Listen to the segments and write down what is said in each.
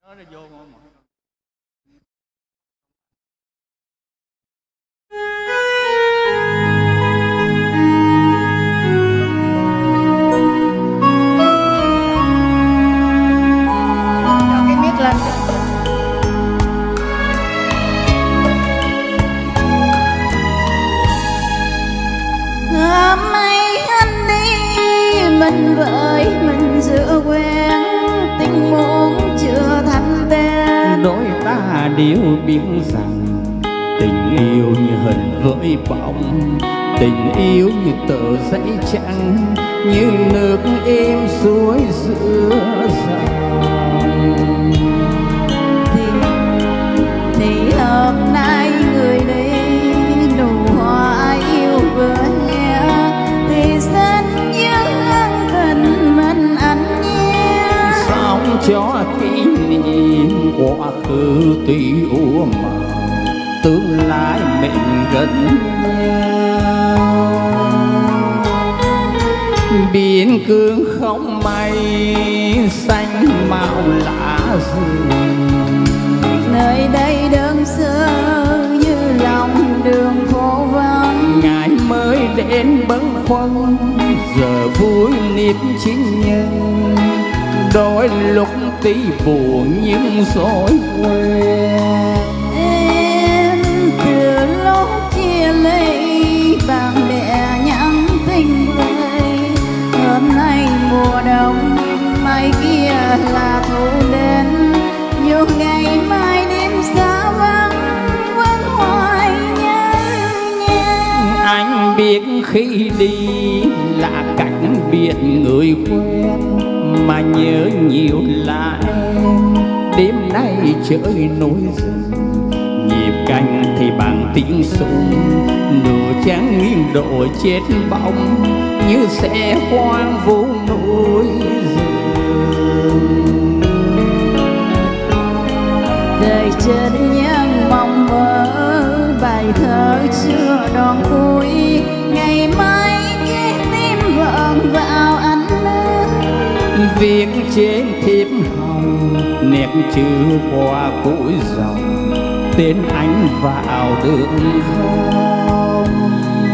Nó vô không? Cho cái mic lên. Hôm nay anh đi mình với mình giữa quen, tình muốn chưa thành tên. Đôi ta đều biết rằng tình yêu như hình với bóng, tình yêu như tờ giấy trắng, như nước êm suối giữa dòng. Thì hôm nay người đi nụ hoa yêu vừa nghe, thì xin nhớ tình mình anh nhé. Sống cho kỷ niệm quá khứ tuy úa màu, tương lai mình gần nhau. Biển cương không mây xanh màu lá rừng, Nơi đây đơn sơ như lòng đường phố vắng. ngày mới đến bâng khuâng, giờ vui nếp chính nhân. Đôi lúc tí buồn nhưng rồi quên. Em từ lúc chia ly bạn bè nhắn tin về, hôm nay mùa đông mai kia là thu đến. Dù ngày mai đêm xa vắng vẫn hoài nhớ nhau. Anh biết khi đi là cách biệt người quen, mà nhớ nhiều là em. Đêm nay trời nổi rừng, nhịp canh thì bằng tiếng súng, nửa trắng nghiêng độ chết bóng như xe hoang vô núi rừng. Đời chết nhân mong mơ bài thơ chưa đón cuối, ngày mai cái tim vợn vào anh ơi. Viết trên thiếp hồng nét chữ qua cuối dòng, tên anh vào được không?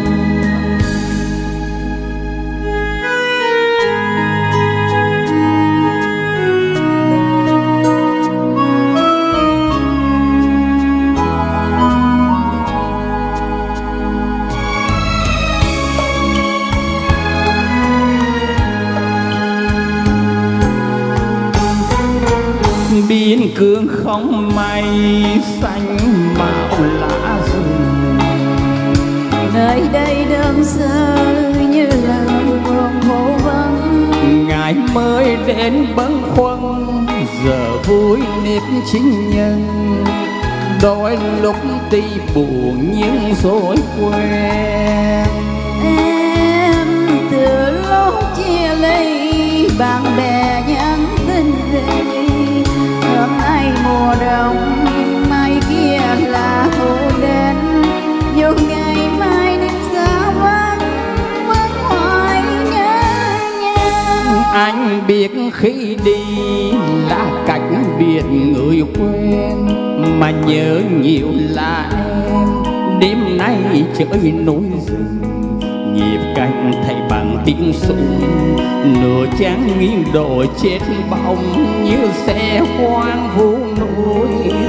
Biên cương không mây xanh màu lá rừng, Nơi đây đơn sơ như là vườn phố vắng. ngày mới đến bâng khuâng, giờ vui nếp chính nhân. Đôi lúc tí buồn nhưng rồi quên. Em từ lúc chia ly bạn bè nhắn tin về, hôm nay mùa đông mai kia là thu đến. Dù ngày mai đêm xa vắng vẫn hoài nhớ nhau. Anh biết khi đi là cách biệt người quen, mà nhớ nhiều là em. Đêm nay trời nổi rừng, nhịp canh thay bằng tiếng súng, nửa trắng nghiêng độ chết bóng như xe hoang vô núi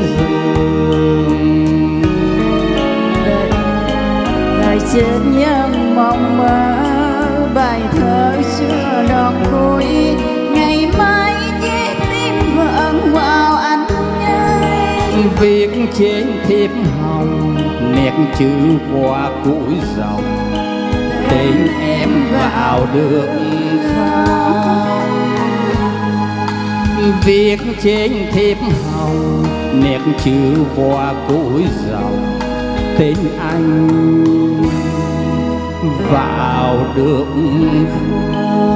rừng. Đời chết nhân mong mơ bài thơ chưa đón cuối, ngày mai chiếc tim vợn vào anh ơi. Viết trên thiếp hồng nét chữ qua cuối dòng, tên em vào được không? Viết trên thiếp hồng nét chữ qua cuối dòng, tên anh vào được không?